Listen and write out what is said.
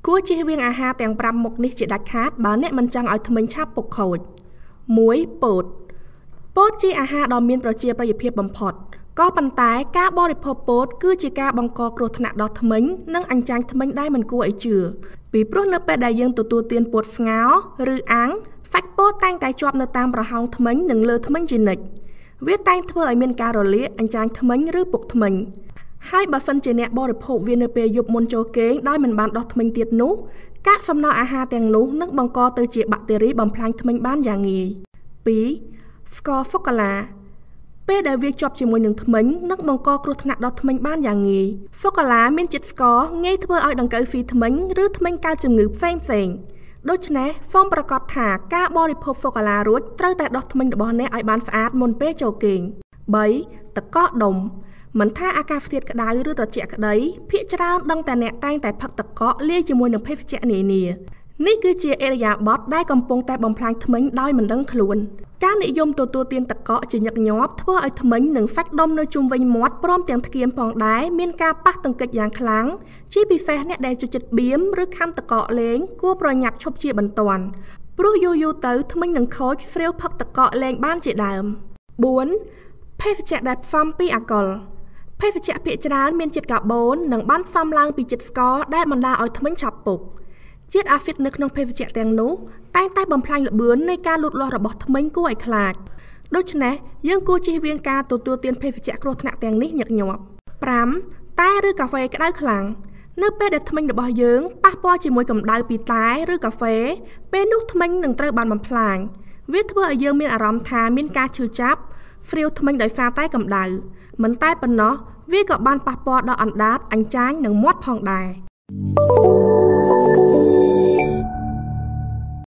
គួរជៀសវាងអាហារទាំង5មុខនេះជាដាច់ខាតបើអ្នកមិនចង់ឲ្យធ្មេញឆាប់ពុកខូច 1. ពោត ពោតជាអាហារដ៏មានប្រជាប្រិយភាពបំផុតក៏ប៉ុន្តែការបរិភោគពោតគឺជាការបង្កគ្រោះថ្នាក់ដល់ធ្មេញនិងអញ្ចាញធ្មេញដែលមិនគួរឲ្យជឿពីព្រោះនៅពេលដែលយើងទទួលទានពោតស្ងោរឬអាំងសាច់ពោតតែងតែជាប់នៅតាមប្រហោងធ្មេញនិងលើធ្មេញជានិច្ចវាតែងធ្វើឲ្យមានការរលាកអញ្ចាញធ្មេញឬពុកធ្មេញហើយបើសិនជាអ្នកបរិភោគវានៅពេលយប់មុនចូលគេងដោយមិនបានដោះធ្មេញទៀតនោះកាកសំណល់អាហារទាំងនោះនឹងបង្កទៅជាបាក់តេរីបំផ្លាញធ្មេញបានយ៉ាងងាយ 2. ស្ករហ្វូកាឡាពេលដែលវាជាប់ជាមួយនឹងធ្មេញនឹងបង្កគ្រោះថ្នាក់ដល់ធ្មេញបានយ៉ាងងាយហ្វូកាឡាមានជាតិស្ករងាយធ្វើឲ្យដង្កូវហ្វីធ្មេញឬធ្មេញកើតជំងឺផ្សេងៗដូច្នេះសូមប្រាកដថាការបរិភោគហ្វូកាឡារួចត្រូវតែដោះធ្មេញរបស់អ្នកឲ្យបានស្អាតមុនពេលចូលគេង 3. ទឹកកកដុំមិនថាអាកាសធាតុក្តៅឬត្រជាក់ក្តីភាគច្រើនដឹងតែអ្នកតែងតែផឹកទឹកកកលាយជាមួយនឹងភេសជ្ជៈនានានេះគឺជាឥរិយាបថដែលកំពុងតែបំផ្លាញធ្មេញដោយមិនដឹងខ្លួនការនិយមទទួលទានទឹកកកជាញឹកញាប់ធ្វើឲ្យធ្មេញនិងសាច់ដុំនៅជុំវិញមាត់ព្រមទាំងធ្គាមផងដែរមានការប៉ះទង្គិចយ៉ាងខ្លាំងជាពិសេសអ្នកដែលចូលចិត្តបៀមឬខាំទឹកកកលេងគួរប្រញាប់ឈប់ជាបន្ទាន់ព្រោះយូរៗទៅធ្មេញនឹងខូចស្រាវផឹកទឹកកកលេងបានជាដើម 4. ភេសជ្ជៈដែលផ្សំពីអាល់កុលភេសជ្ជៈភាគច្រើនមានជាតិកាបូននិងបានផ្សំឡើងពីជាតិស្ករដែលបណ្ដាលឲ្យធ្មេញឆាប់ពុកជាតិអាហ្វីតនៅក្នុងភេសជ្ជៈទាំងនោះតែងតែបំផ្លាញល្បឿននៃការលូតលាស់របស់ធ្មេញគួរឲ្យខ្លាចដូច្នេះយើងគួរជៀសវាងការទទួលទានភេសជ្ជៈគ្រោះថ្នាក់ទាំងនេះញឹកញាប់ 5. តែឬកាហ្វេក្តៅខ្លាំងនៅពេលដែលធ្មេញរបស់យើងប៉ះពាល់ជាមួយកម្ដៅពីតែឬកាហ្វេពេលនោះធ្មេញនឹងត្រូវបានបំផ្លាញវាធ្វើឲ្យយើងមានអារម្មណ៍ថាមានការឈឺចាប់ហ្វ្រាវធ្មេញដោយសារតែកម្ដៅមិនតែប៉ុណ្ណោះវាក៏បានប៉ះពាល់ដល់អណ្ដាតអញ្ចាញនិងមាត់ផងដែរ